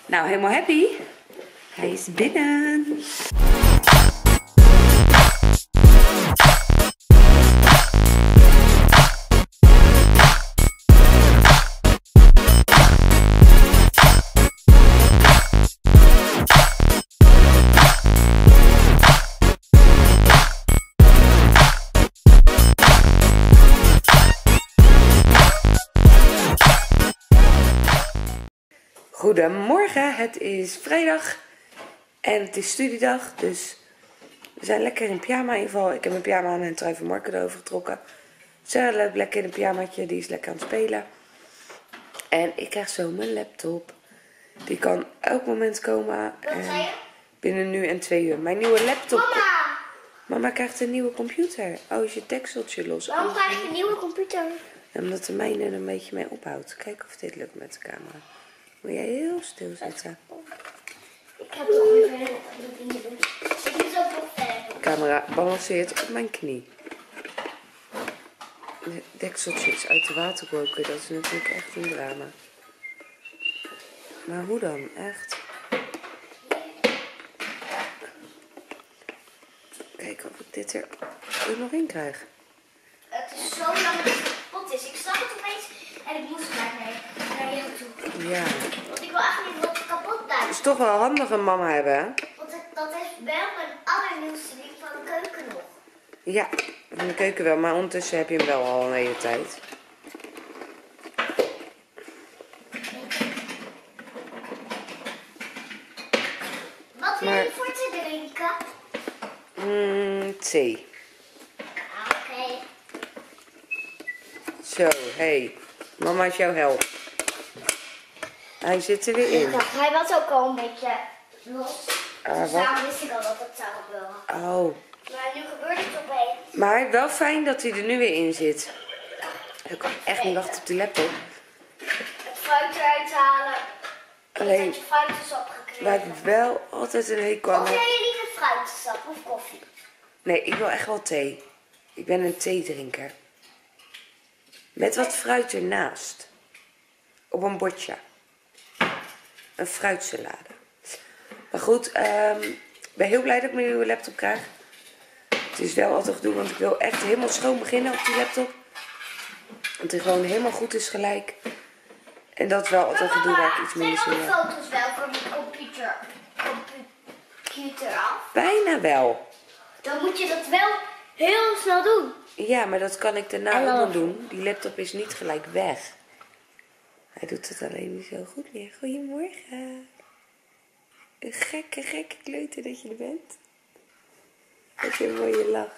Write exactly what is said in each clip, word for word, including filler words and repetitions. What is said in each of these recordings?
Nou, helemaal happy. Hij is binnen. Goedemorgen, het is vrijdag en het is studiedag, dus we zijn lekker in pyjama in ieder geval. Ik heb mijn pyjama aan en een trui van Marco erover getrokken. Sarah loopt lekker in een pyjamaatje, die is lekker aan het spelen. En ik krijg zo mijn laptop. Die kan elk moment komen. En binnen nu en twee uur. Mijn nieuwe laptop. Mama! Mama krijgt een nieuwe computer. Oh, is je dekseltje los? Waarom krijg je een nieuwe computer? Omdat de mijne er een beetje mee ophoudt. Kijk of dit lukt met de camera. Moet jij heel stil zitten. Ik heb toch weer verder andere dingen doen. Ik moet ook nog verder. De camera balanceert op mijn knie. De dekseltjes uit de waterkoker, dat is natuurlijk echt een drama. Maar hoe dan? Echt? Kijken of ik dit er ook nog in krijg. Het is zo lang dat het kapot is. Ik zag het opeens en ik moest naar naar jou toe. Ja. Want ik wil eigenlijk niet dat het kapot blijft. Het is toch wel handig een mama hebben, hè? Want het, dat is wel mijn allernieuwste ding van de keuken nog. Ja, van de keuken wel, maar ondertussen heb je hem wel al een hele tijd. Wat wil Maar- je voor te drinken? Mm, thee. Ah, Oké. Okay. Zo, hé. Hey. Mama is jouw held. Hij zit er weer in. Hij was ook al een beetje los. Ah, Dus wat? daarom wist ik al dat het zou gebeuren. Oh. Maar nu gebeurt het opeens. Maar wel fijn dat hij er nu weer in zit. Ik kan echt niet wachten op die laptop. Het fruit eruit halen. Alleen, Dat je fruitensap gekregen. waar ik wel altijd een hekel aan Of heb. wil je liever fruitensap of koffie? Nee, ik wil echt wel thee. Ik ben een theedrinker. Met wat fruit ernaast. Op een bordje. Een fruitsalade. Maar goed, um, ik ben heel blij dat ik mijn nieuwe laptop krijg. Het is wel altijd gedoe, want ik wil echt helemaal schoon beginnen op die laptop. Dat hij gewoon helemaal goed is gelijk. En dat is wel altijd gedoe waar ik iets minder zijn zin in alle heb. foto's wel van de computer, computer af? Bijna wel. Dan moet je dat wel heel snel doen. Ja, maar dat kan ik daarna Hallo. ook nog doen. Die laptop is niet gelijk weg. Hij doet het alleen niet zo goed meer. Goedemorgen. Een gekke, gekke kleuter dat je er bent. Wat een mooie lach.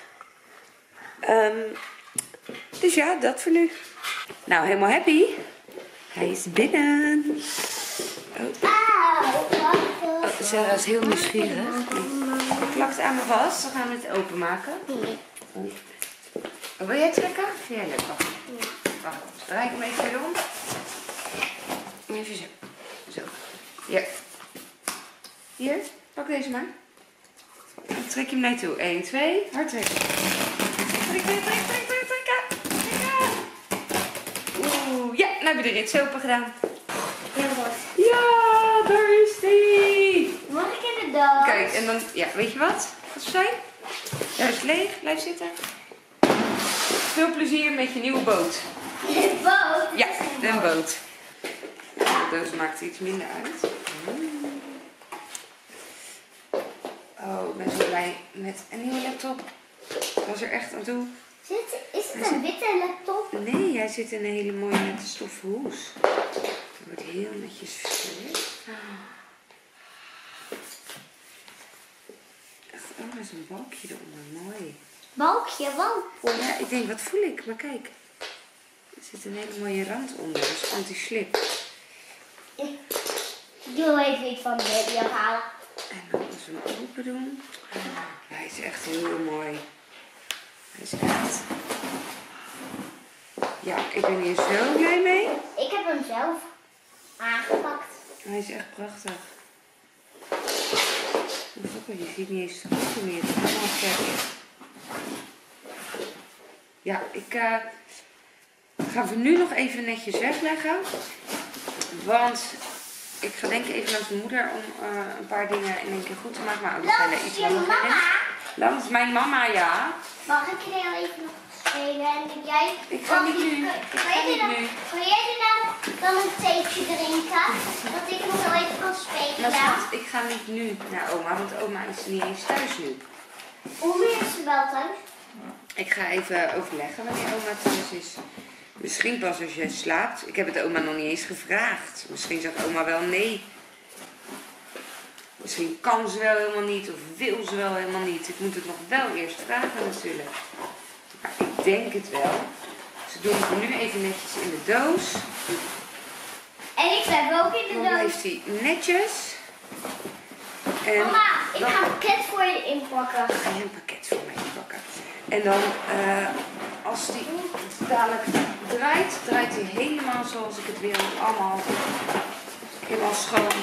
Um, dus ja, dat voor nu. Nou, helemaal happy. Hij is binnen. Oh, Auw, oh Sarah is heel nieuwsgierig. Die plakt aan me vast. Dan gaan we het openmaken. Oh, wil jij trekken? Vind jij leuk? Wacht. Wacht, draai ik hem even weer om. Even zo. Zo. Hier. Hier, pak deze maar. Dan trek je hem naar je toe. één, twee, hard trekken. Trek, trek, trek, trek, trek, trekken. Trekken. Oeh, ja, nou heb je de rits open gedaan. Heel goed. Ja, daar is die. Mag ik in de doos? Kijk, en dan, ja, weet je wat? Wat is fijn? Daar is leeg, blijf zitten. Veel plezier met je nieuwe boot. Een boot? Ja, een boot. De doos maakt iets minder uit. Oh, ik ben zo blij met een nieuwe laptop. Ik was er echt aan toe. Zit, is het een witte laptop? Nee, hij zit in een hele mooie nette stoffen hoes. Het wordt heel netjes verstuurd. Oh, er is een balkje eronder. Mooi. Balkje, balkje. Ja, ik denk, wat voel ik? Maar kijk. Er zit een hele mooie rand onder. Dat is anti-slip. Ik wil even iets van de baby afhalen. En dan als we hem open doen. Hij is echt heel mooi. Hij is echt... Ja, ik ben hier zo blij mee. Ik heb hem zelf aangepakt. Hij is echt prachtig. Je ziet niet eens de foto meer. Het is helemaal gek. Ja, ik uh, ga hem nu nog even netjes wegleggen. Want ik ga denk ik even langs mijn moeder om uh, een paar dingen in één keer goed te maken. Mijn ouders zijn er iets langer in. Langs mijn mama, ja. Mag ik er heel even nog spelen? En jij... Ik ga niet nu. Ik ga niet nu. Wil jij er nou dan een theetje drinken? Dat ik nog wel even kan spelen? Dat is goed. Ik ga niet nu naar oma, want oma is niet eens thuis nu. Hoe meer is ze wel thuis? Ik ga even overleggen wanneer oma thuis is. Misschien pas als je slaapt. Ik heb het oma nog niet eens gevraagd. Misschien zegt oma wel nee. Misschien kan ze wel helemaal niet of wil ze wel helemaal niet. Ik moet het nog wel eerst vragen natuurlijk. Maar ik denk het wel. Ze doen het nu even netjes in de doos. En ik blijf ook in de Dan doos. blijft hij netjes. En Mama, ik dan ga een pakket voor je inpakken. ga je een pakket voor mij inpakken. En dan, uh, als die dadelijk draait, draait hij helemaal zoals ik het wil. Allemaal helemaal schoon.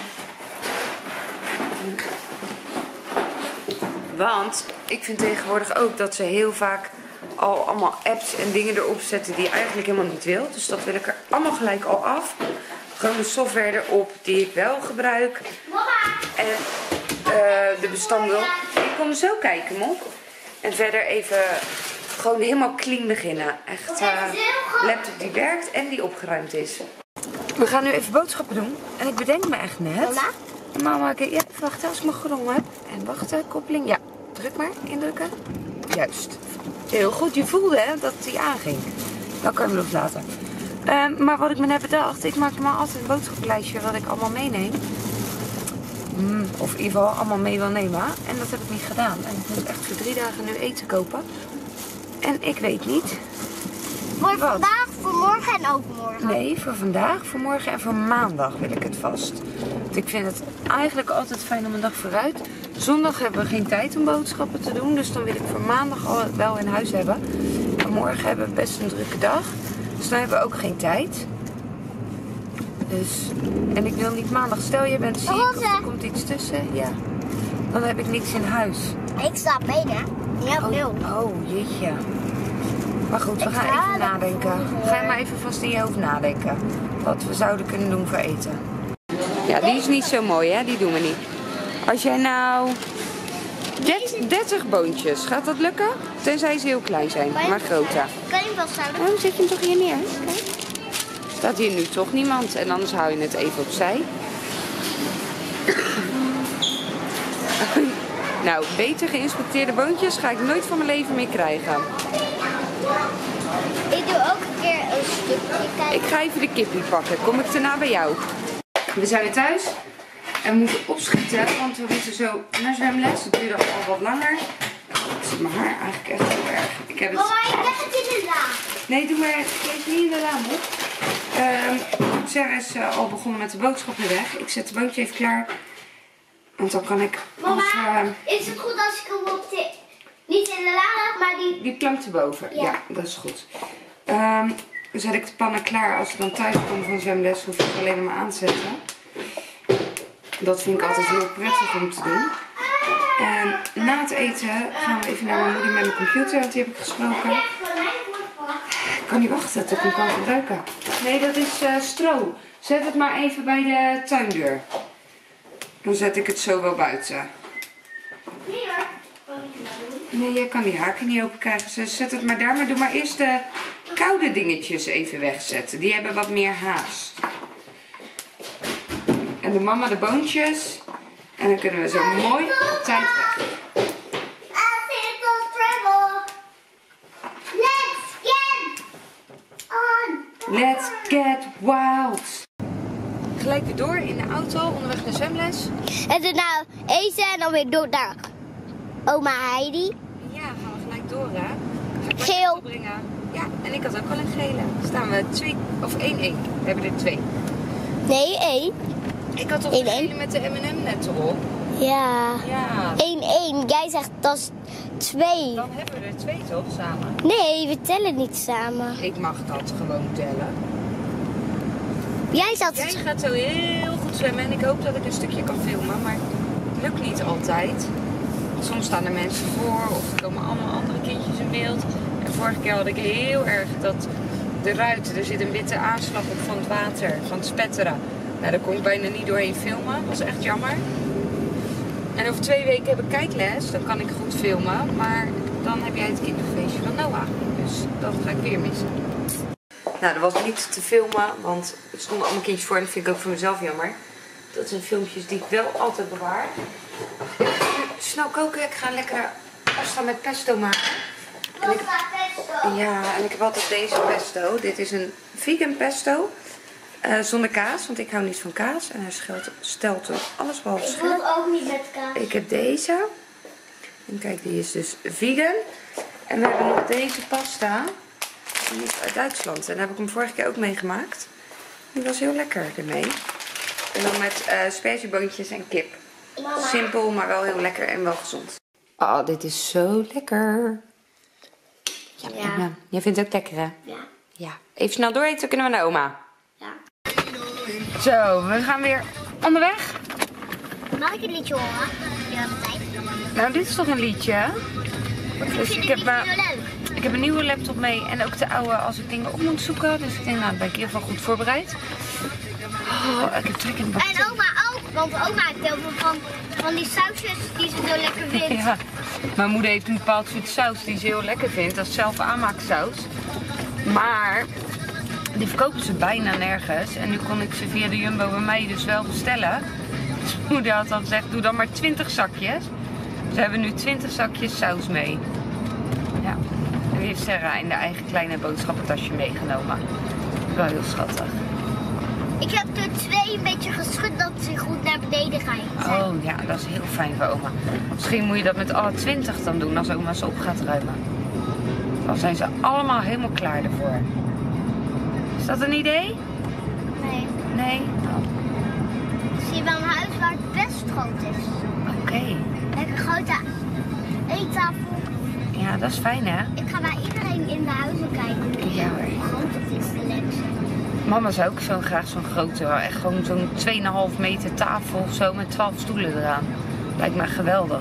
Want ik vind tegenwoordig ook dat ze heel vaak al allemaal apps en dingen erop zetten die je eigenlijk helemaal niet wil. Dus dat wil ik er allemaal gelijk al af. Gewoon de software erop die ik wel gebruik. Mama! En uh, de bestanden. Ik kom zo kijken, Mop. En verder even gewoon helemaal clean beginnen. Echt uh, laptop die werkt en die opgeruimd is. We gaan nu even boodschappen doen. En ik bedenk me echt net. Mama? Mama, ik, ja, even wachten als ik me gedrongen heb. En wachten, koppeling. Ja, druk maar, indrukken. Juist. Heel goed, je voelde hè, dat die aanging. Dan kan je hem loslaten. Uh, maar wat ik me net bedacht, ik maak me altijd een boodschappenlijstje wat ik allemaal meeneem. Mm, of in ieder geval allemaal mee wil nemen. En dat heb ik niet gedaan. En ik moet echt voor drie dagen nu eten kopen. En ik weet niet. Voor wat. vandaag, voor morgen en overmorgen? Nee, voor vandaag, voor morgen en voor maandag wil ik het vast. Want ik vind het eigenlijk altijd fijn om een dag vooruit. Zondag hebben we geen tijd om boodschappen te doen. Dus dan wil ik voor maandag al wel in huis hebben. En morgen hebben we best een drukke dag. Dus dan hebben we ook geen tijd. Dus, en ik wil niet maandag. Stel je bent ziek of er komt iets tussen. Ja. Dan heb ik niks in huis. Ik sta benen. Ja, wil. Oh, oh, jeetje. Maar goed, we gaan even nadenken. Ga je maar even vast in je hoofd nadenken. Wat we zouden kunnen doen voor eten. Ja, die is niet zo mooi hè. Die doen we niet. Als jij nou... dertig boontjes. Gaat dat lukken? Tenzij ze heel klein zijn. Maar groter. Kan je hem vasthouden? Waarom zet je hem toch hier neer? Kijk. Staat hier nu toch niemand. En anders hou je het even opzij. Nou, beter geïnspecteerde boontjes ga ik nooit van mijn leven meer krijgen. Ik doe ook een keer een stukje kijken. Ik ga even de kippie pakken. Kom ik daarna bij jou. We zijn weer thuis. En we moeten opschieten, want we moeten zo naar zwemles. Dat duurt al wat langer. Ik zit mijn haar eigenlijk echt heel erg. Ik heb het... Mama, ik leg het in de la. Nee, doe maar. Lees niet in de la, op. Um, Sarah is uh, al begonnen met de boodschappen weg. Ik zet het bootje even klaar. Want dan kan ik... Mama, als, uh, is het goed als ik hem op de... Niet in de la leg, maar die... Die plankt erboven. Ja. Ja, dat is goed. Um, dan zet ik de pannen klaar. Als ik dan thuis kom van zwemles, hoef ik het alleen maar aan te zetten. Dat vind ik altijd heel prettig om te doen. En na het eten gaan we even naar mijn moeder met mijn computer, want die heb ik gesproken. Ik kan niet wachten tot ik hem kan gebruiken. Nee, dat is uh, stro. Zet het maar even bij de tuindeur. Dan zet ik het zo wel buiten. Nee, jij kan die haken niet open krijgen. Zet het maar daar, maar doe maar eerst de koude dingetjes even wegzetten. Die hebben wat meer haast. En de mama de boontjes. En dan kunnen we zo mooi op tijd weg. Let's get wild. Gelijk weer door in de auto, onderweg naar zwemles. En daarna eten en dan weer door naar oma Heidi. Ja, gaan we gelijk door hè. Geel. Ja, en ik had ook wel een gele. Staan we twee of één één. We hebben er twee. Nee, één. Ik had toch een gele met de M en M net erop. Ja. Ja. één één. Jij zegt dat is twee. Dan hebben we er twee toch samen? Nee, we tellen niet samen. Ik mag dat gewoon tellen. Jij zat... Jij gaat zo heel goed zwemmen en ik hoop dat ik een stukje kan filmen, maar het lukt niet altijd. Soms staan er mensen voor of er komen allemaal andere kindjes in beeld. En vorige keer had ik heel erg dat de ruiten, er zit een witte aanslag op van het water, van het spetteren. Nou, daar kon ik bijna niet doorheen filmen. Dat was echt jammer. En over twee weken heb ik kijkles. Dan kan ik goed filmen. Maar dan heb jij het kinderfeestje van Noah. Dus dat ga ik weer missen. Nou, dat was niet te filmen. Want er stonden allemaal kindjes voor. En dat vind ik ook voor mezelf jammer. Dat zijn filmpjes die ik wel altijd bewaar. Ik ga snel koken. Ik ga lekker pasta met pesto maken. En ik, ja, en ik heb altijd deze pesto. Dit is een vegan pesto. Uh, zonder kaas, want ik hou niet van kaas. En hij stelt, stelt er alles behalve scherp. Ik doe het ook niet met kaas. Ik heb deze. En kijk, die is dus vegan. En we hebben nog deze pasta. Die is uit Duitsland. En daar heb ik hem vorige keer ook meegemaakt. Die was heel lekker ermee. En dan met uh, sperzieboontjes en kip. Mama. Simpel, maar wel heel lekker en wel gezond. Oh, dit is zo lekker. Ja, ja. Emma, jij vindt het ook lekker, hè? Ja. Ja. Even snel door eten, dan kunnen we naar oma. Ja. Zo, we gaan weer onderweg. Mag ik een liedje horen? Ja, de tijd. Nou, dit is toch een liedje? Dus ik heb, uh, ik heb een nieuwe laptop mee en ook de oude als ik dingen op moet zoeken. Dus ik denk, nou, dan ben ik in ieder geval goed voorbereid. Oh, ik heb trek in de bak. En oma ook, want oma heeft heel veel van, van die sausjes die ze zo lekker vindt. Ja, mijn moeder heeft een bepaald soort saus die ze heel lekker vindt. Dat is zelf aanmaaksaus. Maar die verkopen ze bijna nergens. En nu kon ik ze via de Jumbo bij mij dus wel bestellen. Dus mijn moeder had al gezegd, doe dan maar twintig zakjes. Dus we hebben nu twintig zakjes saus mee. Ja, en die heeft Sarah in de eigen kleine boodschappentasje meegenomen. Wel heel schattig. Ik heb er twee een beetje geschud dat ze goed naar beneden gaan. Oh ja, dat is heel fijn voor oma. Misschien moet je dat met alle twintig dan doen als oma ze op gaat ruimen. Dan zijn ze allemaal helemaal klaar ervoor. Is dat een idee? Nee. Nee? Oh. Zie je wel een huis waar het best groot is. Oké. Okay. Lekker grote eettafel. Ja, dat is fijn hè? Ik ga bij iedereen in de huizen kijken. Ja hoor. Hoe groot het is, de Lex. Mama zou ook zo graag zo'n grote, echt gewoon zo'n twee komma vijf meter tafel of zo met twaalf stoelen eraan. Lijkt me geweldig.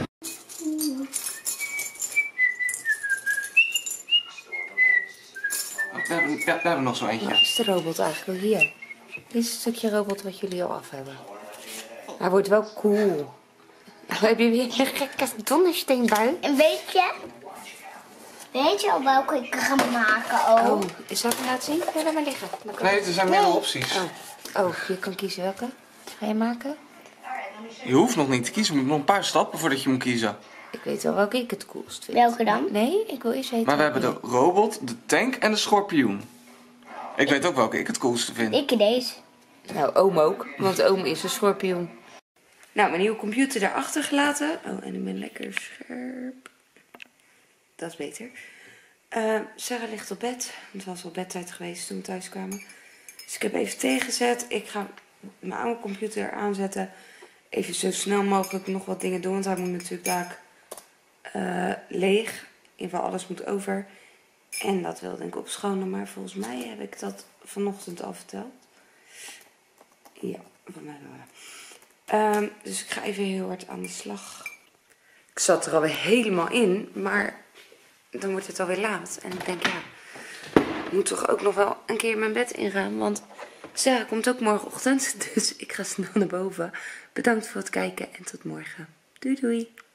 We hebben, ja, we hebben nog zo eentje. Waar is de robot eigenlijk? Hier. Dit is een stukje robot wat jullie al af hebben. Hij wordt wel cool. Heb je weer een gekke dondersteenbui? En weet je, weet je al welke ik ga maken ook? Oh, zal ik hem laten zien? Ja, laat maar liggen. Nee, er zijn meerdere opties. Oh. oh, je kan kiezen welke. Ga je maken? Je hoeft nog niet te kiezen. Je moet nog een paar stappen voordat je moet kiezen. Ik weet wel welke ik het coolst vind. Welke dan? Nee, ik wil eerst weten. Maar we hebben de robot, de tank en de schorpioen. Ik weet ook welke ik het coolste vind. Ik deze. Nou, oom ook, want oom is een schorpioen. Nou, mijn nieuwe computer daarachter gelaten. Oh, en ik ben lekker scherp. Dat is beter. Uh, Sarah ligt op bed. Het was al bedtijd geweest toen we thuis kwamen. Dus ik heb even tegenzet. Ik ga mijn oude computer aanzetten. Even zo snel mogelijk nog wat dingen doen. Want hij moet natuurlijk daar uh, leeg. In ieder geval alles moet over. En dat wilde ik opschonen. Maar volgens mij heb ik dat vanochtend al verteld. Ja, van mij wel. Um, dus ik ga even heel hard aan de slag. Ik zat er alweer helemaal in. Maar dan wordt het alweer laat. En ik denk ja, ik moet toch ook nog wel een keer mijn bed ingaan. Want Sarah komt ook morgenochtend. Dus ik ga snel naar boven. Bedankt voor het kijken en tot morgen. Doei doei.